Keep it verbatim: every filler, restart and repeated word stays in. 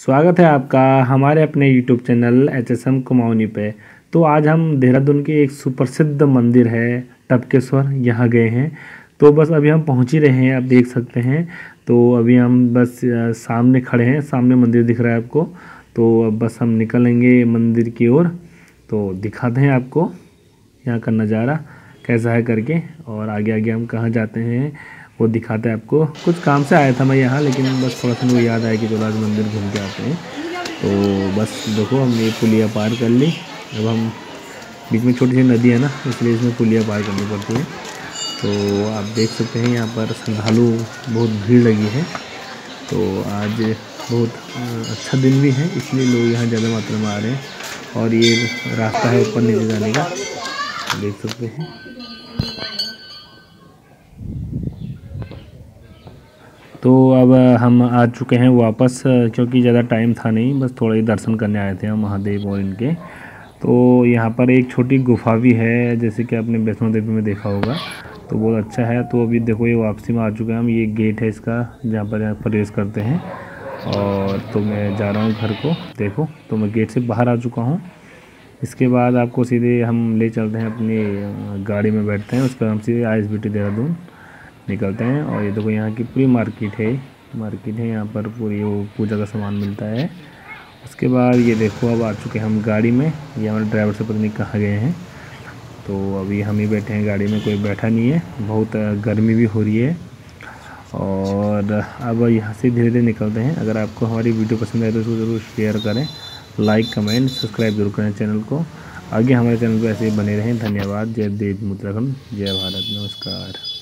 स्वागत है आपका हमारे अपने YouTube channel H S M Kumaoni पे। तो आज हम देहरादून के एक सुप्रसिद्ध मंदिर है टपकेश्वर, यहाँ गए हैं। तो बस अभी हम पहुँच ही रहे हैं, आप देख सकते हैं। तो अभी हम बस सामने खड़े हैं, सामने मंदिर दिख रहा है आपको। तो अब बस हम निकलेंगे मंदिर की ओर, तो दिखाते हैं आपको यहाँ का नज़ारा कैसा है करके, और आगे आगे हम कहाँ जाते हैं वो दिखाते हैं आपको। कुछ काम से आया था मैं यहाँ, लेकिन बस थोड़ा सा मुझे याद आया कि चलो आज मंदिर घूम के आते हैं। तो बस देखो, हमने पुलिया पार कर ली। अब हम बीच में छोटी सी नदी है ना, इसलिए इसमें पुलिया पार करनी पड़ती है। तो आप देख सकते हैं यहाँ पर श्रद्धालु बहुत भीड़ लगी है। तो आज बहुत अच्छा दिन भी है, इसलिए लोग यहाँ ज़्यादा मात्रा में आ रहे हैं। और ये रास्ता है ऊपर नीचे जाने का, देख सकते हैं। तो अब हम आ चुके हैं वापस, क्योंकि ज़्यादा टाइम था नहीं, बस थोड़ा ही दर्शन करने आए थे हम महादेव और इनके। तो यहाँ पर एक छोटी गुफा भी है, जैसे कि आपने वैष्णो देवी में देखा होगा। तो बहुत अच्छा है। तो अभी देखो, ये वापसी में आ चुके हैं हम। ये गेट है इसका, जहाँ पर यहाँ प्रवेश करते हैं। और तो मैं जा रहा हूँ घर को। देखो, तो मैं गेट से बाहर आ चुका हूँ। इसके बाद आपको सीधे हम ले चलते हैं, अपनी गाड़ी में बैठते हैं, उसके बाद हम सीधे I S B T Dehradun निकलते हैं। और ये देखो, यहाँ की पूरी मार्केट है मार्केट है यहाँ पर पूरी वो पूजा का सामान मिलता है। उसके बाद ये देखो, अब आ चुके हैं हम गाड़ी में। ये हमारे ड्राइवर से पता नहीं कहाँ गए हैं। तो अभी हम ही बैठे हैं गाड़ी में, कोई बैठा नहीं है। बहुत गर्मी भी हो रही है। और अब यहाँ से धीरे धीरे निकलते हैं। अगर आपको हमारी वीडियो पसंद आए तो उसको ज़रूर शेयर करें, लाइक कमेंट सब्सक्राइब जरूर करें चैनल को। आगे हमारे चैनल पर ऐसे ही बने रहें। धन्यवाद। जय देव उत्तराखंड, जय भारत, नमस्कार।